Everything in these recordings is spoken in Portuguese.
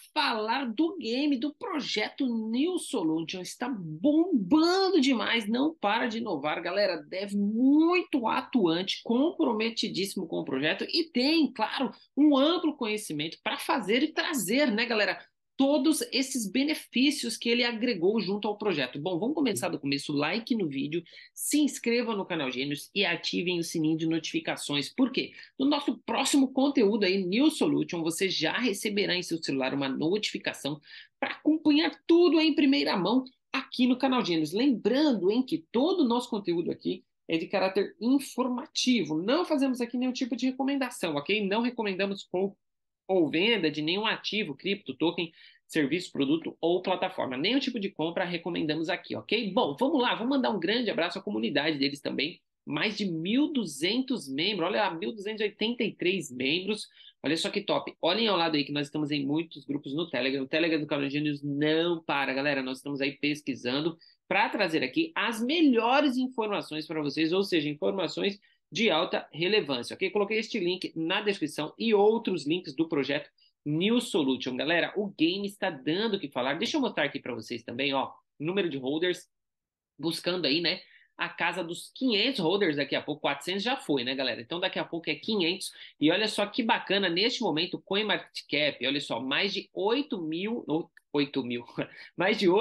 falar do game, do projeto New Solution. Está bombando demais, não para de inovar, galera. Dev muito atuante, comprometidíssimo com o projeto e tem, claro, um amplo conhecimento para fazer e trazer, né, galera? Todos esses benefícios que ele agregou junto ao projeto. Bom, vamos começar do começo. Like no vídeo, se inscreva no canal Gênios e ativem o sininho de notificações. Por quê? No nosso próximo conteúdo aí, New Solution, você já receberá em seu celular uma notificação para acompanhar tudo em primeira mão aqui no canal Gênios. Lembrando, em que todo o nosso conteúdo aqui é de caráter informativo. Não fazemos aqui nenhum tipo de recomendação, ok? Não recomendamos compra ou venda de nenhum ativo, cripto, token, serviço, produto ou plataforma. Nenhum tipo de compra recomendamos aqui, ok? Bom, vamos lá, vou mandar um grande abraço à comunidade deles também. Mais de 1.200 membros, olha lá, 1.283 membros. Olha só que top. Olhem ao lado aí que nós estamos em muitos grupos no Telegram. O Telegram do Canal Gênios não para, galera. Nós estamos aí pesquisando para trazer aqui as melhores informações para vocês, ou seja, informações de alta relevância, ok? Coloquei este link na descrição e outros links do projeto New Solution. Galera, o game está dando o que falar. Deixa eu mostrar aqui para vocês também, ó, número de holders, buscando aí, né, a casa dos 500 holders daqui a pouco. 400 já foi, né, galera? Então daqui a pouco é 500. E olha só que bacana, neste momento, o CoinMarketCap, olha só, mais de 8 mil, 8 mil, mais de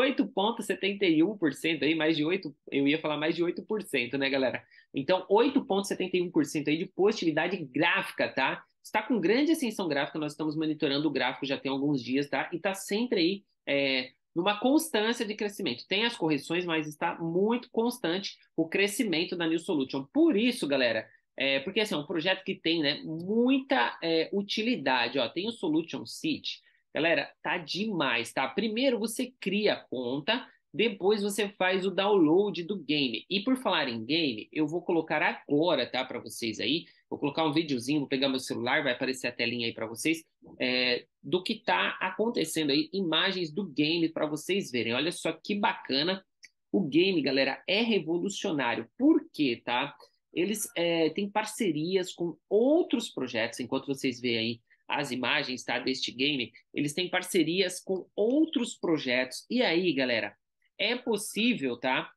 8,71% aí, mais de 8, eu ia falar mais de 8%, né, galera? Então, 8,71% aí de positividade gráfica, tá? Está com grande ascensão gráfica, nós estamos monitorando o gráfico já tem alguns dias, tá? E está sempre aí numa constância de crescimento. Tem as correções, mas está muito constante o crescimento da New Solution. Por isso, galera, porque assim, é um projeto que tem, né, muita utilidade. Ó, tem o Solution City. Galera, tá demais, tá? Primeiro você cria a conta, depois você faz o download do game. E por falar em game, eu vou colocar agora, tá, para vocês aí. Vou colocar um videozinho, vou pegar meu celular, vai aparecer a telinha aí para vocês, do que tá acontecendo aí, imagens do game para vocês verem. Olha só que bacana. O game, galera, é revolucionário. Por quê, tá? Eles têm parcerias com outros projetos, enquanto vocês veem aí as imagens, tá, deste game, eles têm parcerias com outros projetos. E aí, galera, é possível, tá,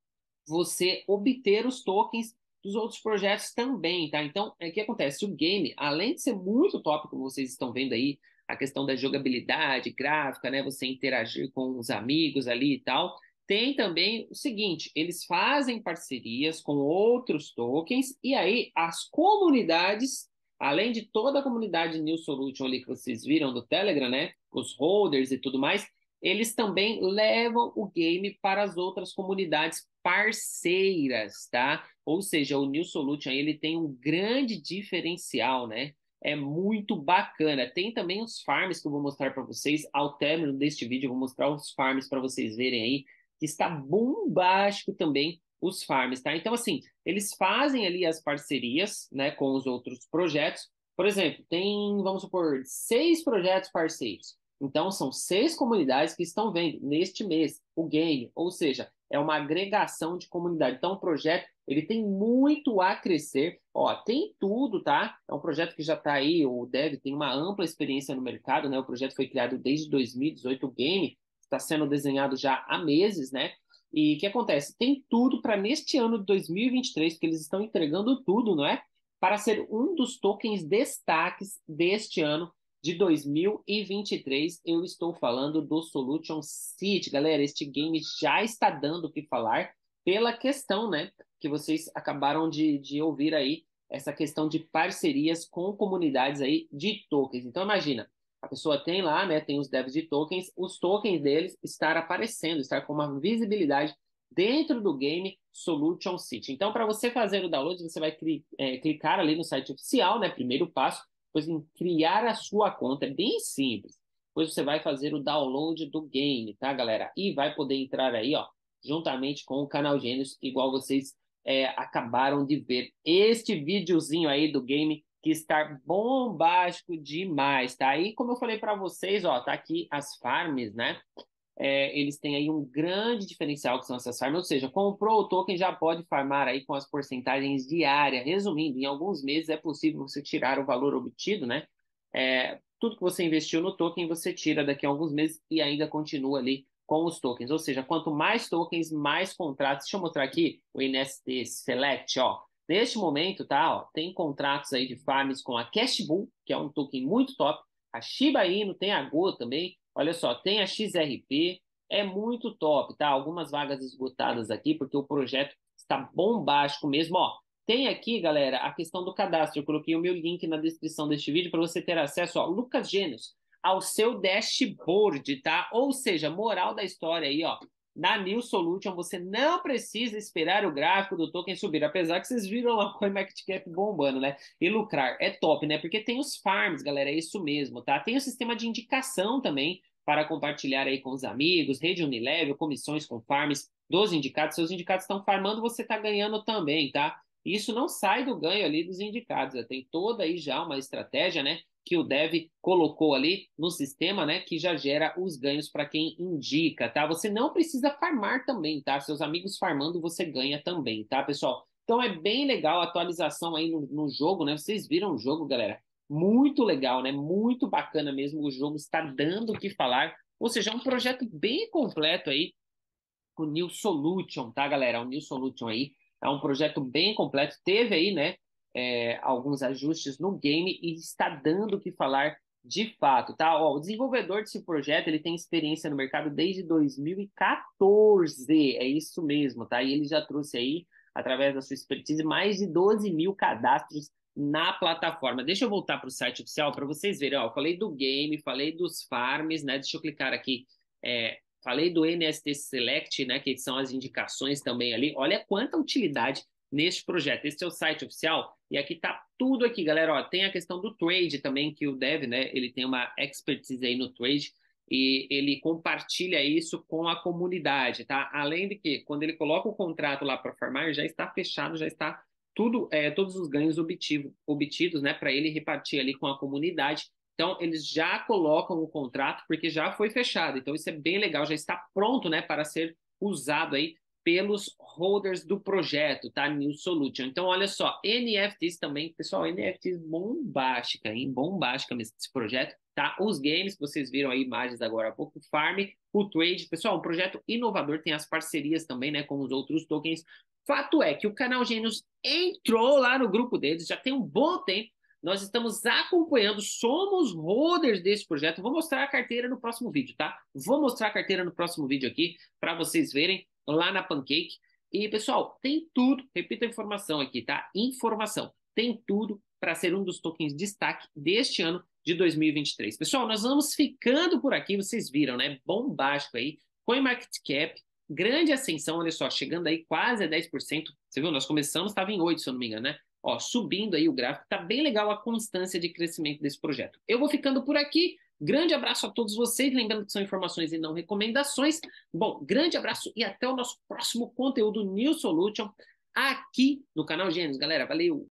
você obter os tokens dos outros projetos também, tá? Então, o que acontece? O game, além de ser muito top, como vocês estão vendo aí, a questão da jogabilidade gráfica, né? Você interagir com os amigos ali e tal. Tem também o seguinte, eles fazem parcerias com outros tokens e aí as comunidades, além de toda a comunidade New Solution ali que vocês viram do Telegram, né? Os holders e tudo mais, eles também levam o game para as outras comunidades parceiras, tá? Ou seja, o New Solution ele tem um grande diferencial, né? É muito bacana. Tem também os farms que eu vou mostrar para vocês. Ao término deste vídeo, eu vou mostrar os farms para vocês verem aí, que está bombástico também os farms, tá? Então, assim, eles fazem ali as parcerias, né, com os outros projetos. Por exemplo, tem, vamos supor, 6 projetos parceiros. Então, são 6 comunidades que estão vendo neste mês o game, ou seja, é uma agregação de comunidade. Então, o projeto ele tem muito a crescer. Ó, tem tudo, tá? É um projeto que já está aí, o Dev tem uma ampla experiência no mercado, né? O projeto foi criado desde 2018, o game está sendo desenhado já há meses, né? E o que acontece? Tem tudo para neste ano de 2023, porque eles estão entregando tudo, não é? Para ser um dos tokens destaques deste ano de 2023, eu estou falando do Solution City. Galera, este game já está dando o que falar pela questão, né, que vocês acabaram de ouvir aí, essa questão de parcerias com comunidades aí de tokens. Então, imagina, a pessoa tem lá, né, tem os devs de tokens, os tokens deles estar aparecendo, estar com uma visibilidade dentro do game Solution City. Então, para você fazer o download, você vai clicar ali no site oficial, né, primeiro passo, depois em criar a sua conta, é bem simples. Depois você vai fazer o download do game, tá, galera? E vai poder entrar aí, ó, juntamente com o canal Gênios, igual vocês acabaram de ver. Este videozinho aí do game que está bombástico demais, tá? E como eu falei para vocês, ó, tá aqui as farms, né? Eles têm aí um grande diferencial que são essas farms, ou seja, comprou o token já pode farmar aí com as porcentagens diárias. Resumindo, em alguns meses é possível você tirar o valor obtido, né? tudo que você investiu no token, você tira daqui a alguns meses e ainda continua ali com os tokens. Ou seja, quanto mais tokens, mais contratos. Deixa eu mostrar aqui o NST Select, ó. Neste momento, tá, ó, tem contratos aí de farms com a Cashbull, que é um token muito top, a Shiba Inu, tem a Go também, olha só, tem a XRP, é muito top, tá? Algumas vagas esgotadas aqui, porque o projeto está bombástico mesmo, ó. Tem aqui, galera, a questão do cadastro. Eu coloquei o meu link na descrição deste vídeo para você ter acesso, ó, Lucas Gênios, ao seu dashboard, tá? Ou seja, moral da história aí, ó. Na New Solution, você não precisa esperar o gráfico do token subir, apesar que vocês viram a CoinMarketCap bombando, né? E lucrar é top, né? Porque tem os farms, galera, é isso mesmo, tá? Tem o sistema de indicação também para compartilhar aí com os amigos, rede Unilevel, comissões com farms dos indicados. Seus indicados estão farmando, você tá ganhando também, tá? Isso não sai do ganho ali dos indicados, né? Tem toda aí já uma estratégia, né? Que o Dev colocou ali no sistema, né, que já gera os ganhos para quem indica, tá? Você não precisa farmar também, tá? Seus amigos farmando, você ganha também, tá, pessoal? Então é bem legal a atualização aí no jogo, né? Vocês viram o jogo, galera? Muito legal, né? Muito bacana mesmo. O jogo está dando o que falar. Ou seja, é um projeto bem completo aí, o New Solution, tá, galera? O New Solution aí é um projeto bem completo. Teve aí, né, alguns ajustes no game e está dando o que falar de fato, tá? Ó, o desenvolvedor desse projeto, ele tem experiência no mercado desde 2014, é isso mesmo, tá? E ele já trouxe aí, através da sua expertise, mais de 12 mil cadastros na plataforma. Deixa eu voltar para o site oficial para vocês verem, ó, eu falei do game, falei dos farms, né? Deixa eu clicar aqui, falei do NST Select, né, que são as indicações também ali. Olha quanta utilidade neste projeto. Esse é o site oficial e aqui tá tudo aqui, galera. Ó, tem a questão do trade também, que o Dev, né, ele tem uma expertise aí no trade e ele compartilha isso com a comunidade, tá? Além de que, quando ele coloca o contrato lá para farmar, já está fechado, já está tudo, todos os ganhos obtidos, né, para ele repartir ali com a comunidade. Então, eles já colocam o contrato porque já foi fechado. Então, isso é bem legal, já está pronto, né, para ser usado aí pelos holders do projeto, tá? New Solution. Então, olha só, NFTs também, pessoal, NFTs bombástica, hein? Bombástica mesmo esse projeto, tá? Os games que vocês viram aí, imagens agora há pouco, o Farm, o Trade, pessoal, um projeto inovador, tem as parcerias também, né, com os outros tokens. Fato é que o canal Gênios entrou lá no grupo deles, já tem um bom tempo, nós estamos acompanhando, somos holders desse projeto. Vou mostrar a carteira no próximo vídeo, tá? Vou mostrar a carteira no próximo vídeo aqui para vocês verem lá na Pancake. E, pessoal, tem tudo, repito a informação aqui, tá? Informação. Tem tudo para ser um dos tokens de destaque deste ano de 2023. Pessoal, nós vamos ficando por aqui, vocês viram, né? Bombástico aí. CoinMarketCap, grande ascensão, olha só, chegando aí quase a 10%. Você viu? Nós começamos, estava em 8, se eu não me engano, né? Ó, subindo aí o gráfico, tá bem legal a constância de crescimento desse projeto. Eu vou ficando por aqui. Grande abraço a todos vocês, lembrando que são informações e não recomendações. Bom, grande abraço e até o nosso próximo conteúdo New Solution aqui no canal Gênios, galera. Valeu!